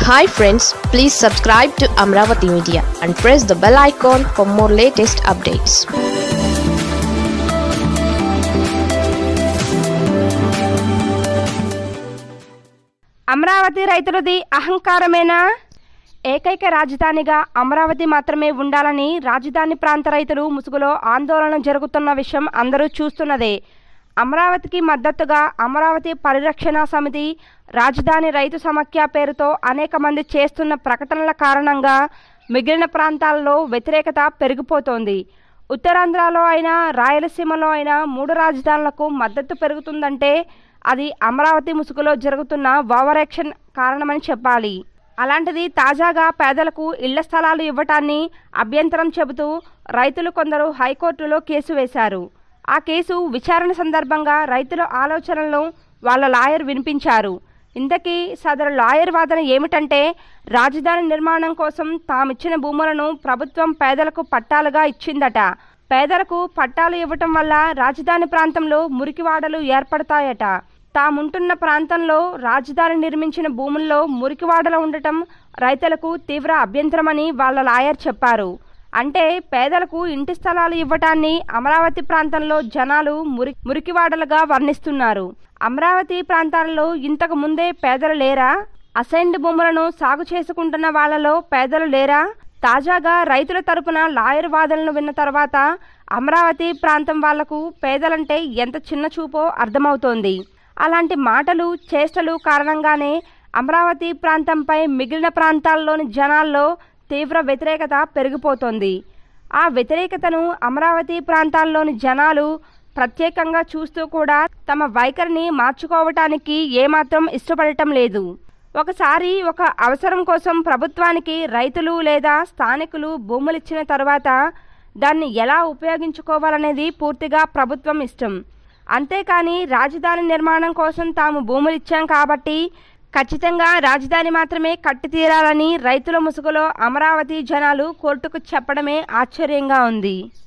Hi friends, please subscribe to Amaravati Media and press the bell icon for more latest updates. Amaravati రైతులది అహంకారమేనా? ఏకైక రాజధానిగా అమరావతి మాత్రమే ఉండాలని రాజధాని ప్రాంత రైతులు ముసుగులో ఆందోళన జరుగుతున్న విషయం అందరూ చూస్తున్నదే. అమరావతికి మద్దతుగా అమరావతి పరిరక్షణ సమితి, రాజధాని రైతు సమాఖ్య పేరుతో అనేక మంది చేస్తున్న ప్రకటనల కారణంగా మిగిలిన ప్రాంతాల్లో వ్యతిరేకత పెరిగిపోతోంది. ఉత్తరాంధ్రలో అయినా రాయలసీమలో అయినా మూడు రాజధానులకు మద్దతు పెరుగుతుందంటే అది అమరావతి ముసుగులో జరుగుతున్న ఓవర్ యాక్షన్ కారణమని చెప్పాలి. అలాంటిది తాజాగా పేదలకు ఇళ్ల స్థలాలు ఇవ్వటాన్ని అభ్యంతరం చెబుతూ రైతులు కొందరు హైకోర్టులో కేసు వేశారు. ఆ కేసు విచారణ సందర్భంగా రైతుల ఆలోచనలను వాళ్ళ లాయర్ వినిపించారు. ఇంతకీ సదరు లాయర్ వాదన ఏమిటంటే, రాజధాని నిర్మాణం కోసం తామిచ్చిన భూములను ప్రభుత్వం పేదలకు పట్టాలుగా ఇచ్చిందట. పేదలకు పట్టాలు ఇవ్వటం వల్ల రాజధాని ప్రాంతంలో మురికివాడలు ఏర్పడతాయట. తాముంటున్న ప్రాంతంలో రాజధాని నిర్మించిన భూముల్లో మురికివాడలు ఉండటం రైతులకు తీవ్ర అభ్యంతరమని వాళ్ళ లాయర్ చెప్పారు. అంటే పేదలకు ఇంటి స్థలాలు ఇవ్వటాన్ని అమరావతి ప్రాంతంలో జనాలు మురికివాడలుగా వర్ణిస్తున్నారు. అమరావతి ప్రాంతాలలో ఇంతకు ముందే పేదలు లేరా? అసైన్డ్ భూములను సాగు చేసుకుంటున్న వాళ్లలో పేదలు లేరా? తాజాగా రైతుల తరపున లాయర్ వాదనలు విన్న తర్వాత అమరావతి ప్రాంతం వాళ్లకు పేదలంటే ఎంత చిన్న చూపో అర్థమవుతోంది. అలాంటి మాటలు, చేష్టలు కారణంగానే అమరావతి ప్రాంతంపై మిగిలిన ప్రాంతాల్లోని జనాల్లో తీవ్ర వ్యతిరేకత పెరిగిపోతోంది. ఆ వ్యతిరేకతను అమరావతి ప్రాంతాల్లోని జనాలు ప్రత్యేకంగా చూస్తూ కూడా తమ వైఖరిని మార్చుకోవటానికి ఏమాత్రం ఇష్టపడటం లేదు. ఒకసారి ఒక అవసరం కోసం ప్రభుత్వానికి రైతులు లేదా స్థానికులు భూములిచ్చిన తర్వాత దాన్ని ఎలా ఉపయోగించుకోవాలనేది పూర్తిగా ప్రభుత్వం ఇష్టం. అంతేకాని రాజధాని నిర్మాణం కోసం తాము భూములిచ్చాం కాబట్టి ఖచ్చితంగా రాజధాని మాత్రమే కట్టి తీరాలని రైతుల ముసుగులో అమరావతి జనాలు కోర్టుకు చెప్పడమే ఆశ్చర్యంగా ఉంది.